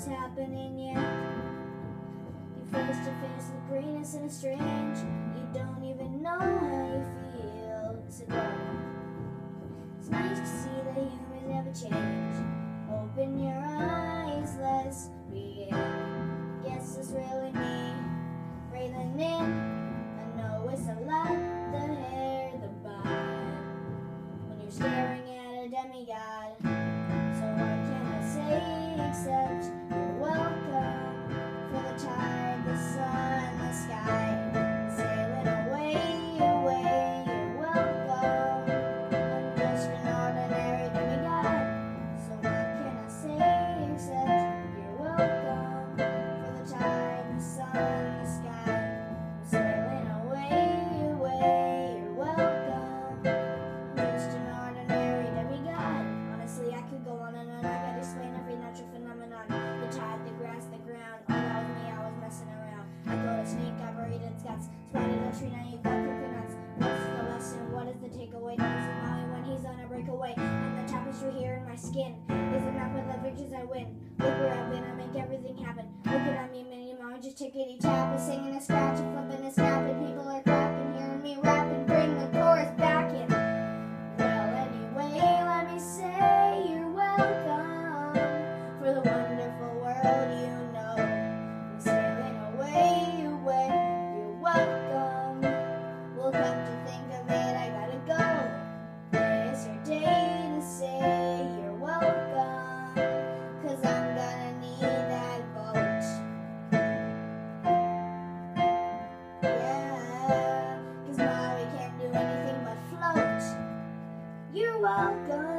what's happening yet. You're face to face with greatness and it's strange. You don't even know how you feel. So it's nice to see that humans never change. Open your eyes, let's begin. Guess it's really me, breathing in. I know it's a lot, the hair, the body. When you're staring at a demigod. So what can I say except you're welcome. For the tide, the sun, the sky, sailing away, away, you're welcome. I'm just an ordinary demigod. So what can I say except you're welcome. For the tide, the sun, the sky, sailing away, away, you're welcome. I'm just an ordinary demigod. Honestly, I could go on and on. I could explain every natural phenomenon. The tide, the grass, the ground. Oh, that was me, I was messing around. I got a snake, I buried its guts. Spotted a tree, now you got coconuts. What's the lesson? What is the takeaway? Notice Maui when he's on a breakaway. And the tapestry here in my skin is enough with the victories I win. Look where I've been, I make everything happen. Looking at me, mini Maui, just tickety tap. Singing a scratch, and flipping a snapping. People are clapping, hearing me rapping. Bring the chorus back in. Well, anyway, let me say you're welcome for the wonderful world you know. I'm sailing away, away, you're welcome. Well, come to think of it, I gotta go. It's your day to say you're welcome, 'cause I'm gonna need that boat. Yeah, 'cause Maui can't do anything but float. You're welcome.